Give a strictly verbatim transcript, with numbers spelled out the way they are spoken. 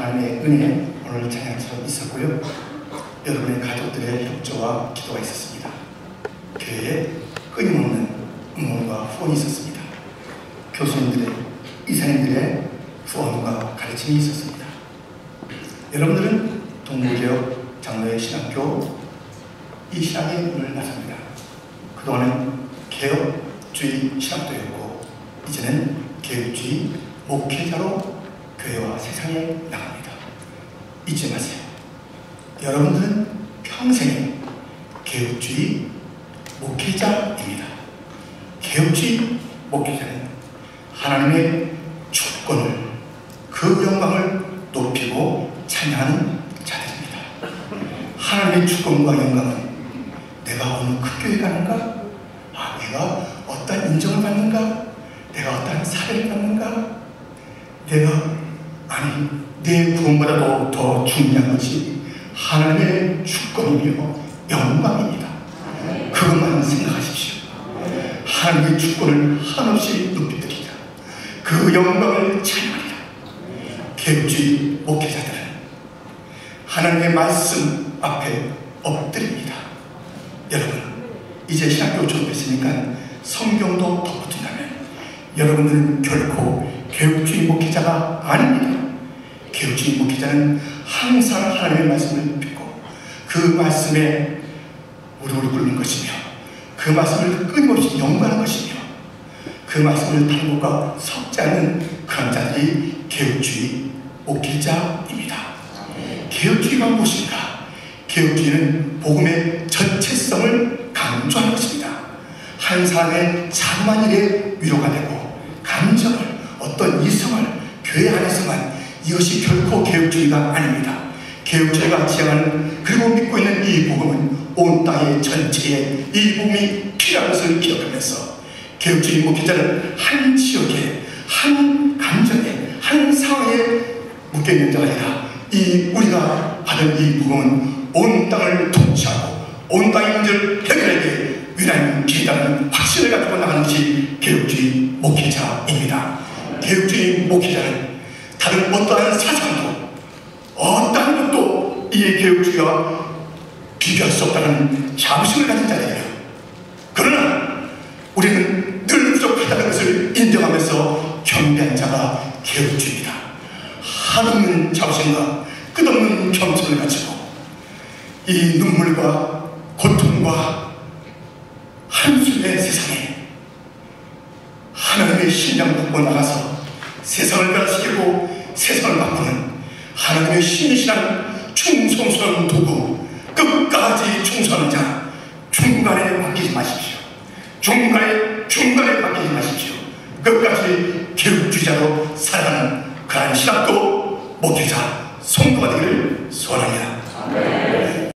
하나님의 은혜 오늘 찬양처럼 있었고요. 여러분의 가족들의 협조와 기도가 있었습니다. 교회에 끊임없는 응원과 후원이 있었습니다. 교수님들의, 이사님들의 후원과 가르침이 있었습니다. 여러분들은 동부개혁 장로의 신학교 이 신학의 문을 나섭니다. 그동안은 개혁주의 신학도였고 이제는 개혁주의 목회자로 교회와 세상에 나갑니다. 잊지 마세요. 여러분들은 평생에 개혁주의 목회자입니다. 개혁주의 목회자는 하나님의 주권을, 그 영광을 높이고 찬양하는 자들입니다. 하나님의 주권과 영광은 내가 어느 큰 교회 가는가? 아, 내가 어떤 인정을 받는가? 내가 어떤 사례를 받는가? 내가, 아니, 내 구원보다도 더 중요한 것이 하나님의 주권이며 영광입니다. 그것만 생각하십시오. 하나님의 주권을 한없이 높이드리자. 그 영광을 찬양하리라. 개혁주의 목회자들은 하나님의 말씀 앞에 엎드립니다. 여러분, 이제 신학교 졸업했으니까 성경도 덧붙인다면 여러분들은 결코 개혁주의 목회자가 아닙니다. 개혁주의 목회자는 항상 하나님의 말씀을 믿고 그 말씀에 무릎을 꿇는 것이며 그 말씀을 끊임없이 연구하는 것이며 그 말씀을 다른 곳과 섞지 않는 그런 자들이 개혁주의 목회자입니다. 개혁주의가 무엇인가? 개혁주의는 복음의 전체성을 강조하는 것입니다. 한 사람의 자그마한 일에 위로가 되고 감정을, 어떤 이성을 교회 안에서만, 이것이 결코 개혁주의가 아닙니다. 개혁주의가 지향하는, 그리고 믿고 있는 이 복음은 온 땅의 전체에 이 복음이 필요한 것을 기억하면서 개혁주의 목회자는 한 지역에, 한 감정에, 한 상황에 묶여있는 자가 아니라 이 우리가 받은 이 복음은 온 땅을 통치하고 온 땅의 문제를 해결하게 위대한 길이라는 확신을 가지고 나가는 것이 개혁주의 목회자입니다. 개혁주의 목회자는 다른 어떠한 사상도, 어떠한 것도 이 개혁주의와 비교할 수 없다는 자부심을 가진 자들이에요. 그러나 우리는 늘 부족하다는 것을 인정하면서 경배한 자가 개혁주의입니다. 한없는 자부심과 끝없는 겸손을 가지고 이 눈물과 고통과 한숨의 세상에 하나님의 신장 갖고 나가서 세상을 변화시키고 세상을 바꾸는 하나님의 신이시라는 충성스러운 도구, 끝까지 충성하는 자, 중간에 맡기지 마십시오. 중간에 중간에 맡기지 마십시오. 끝까지 개혁주의자로 살아가는 그러한 신학도 목회자, 성도가 되기를 소원합니다.